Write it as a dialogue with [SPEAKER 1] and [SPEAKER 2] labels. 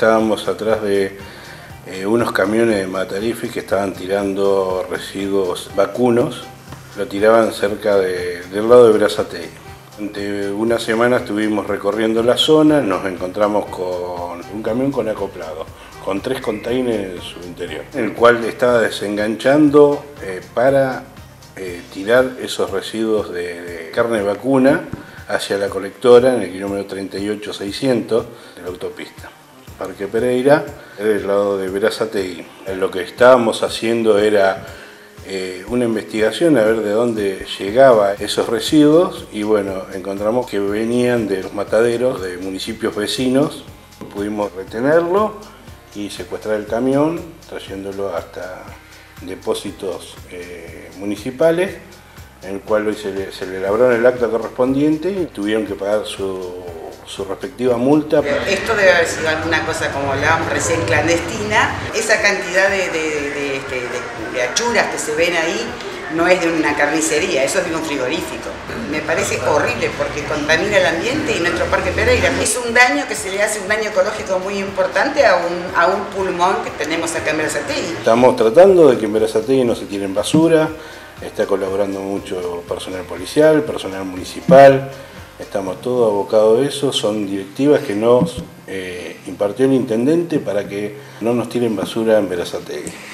[SPEAKER 1] estábamos atrás de unos camiones de Matarife que estaban tirando residuos vacunos, lo tiraban cerca del lado de Berazategui. Durante una semana estuvimos recorriendo la zona, nos encontramos con un camión con acoplado, con 3 containers en su interior, el cual estaba desenganchando para tirar esos residuos de carne vacuna hacia la colectora en el kilómetro 38.600 de la autopista. Parque Pereira, del lado de Berazategui. Lo que estábamos haciendo era una investigación a ver de dónde llegaban esos residuos y bueno, encontramos que venían de los mataderos de municipios vecinos. Pudimos retenerlo y secuestrar el camión, trayéndolo hasta depósitos municipales, en el cual hoy se le elaboraron el acta correspondiente y tuvieron que pagar su respectiva multa.
[SPEAKER 2] Esto debe haber sido alguna cosa como la recién clandestina. Esa cantidad de achuras que se ven ahí no es de una carnicería, eso es de un frigorífico. Me parece horrible porque contamina el ambiente y nuestro Parque Pereira. Es un daño que se le hace, un daño ecológico muy importante a un pulmón que tenemos acá en Berazategui.
[SPEAKER 1] Estamos tratando de que en Berazategui no se tiren basura, está colaborando mucho personal policial, personal municipal. Estamos todos abocados a eso, son directivas que nos impartió el intendente para que no nos tiren basura en Berazategui.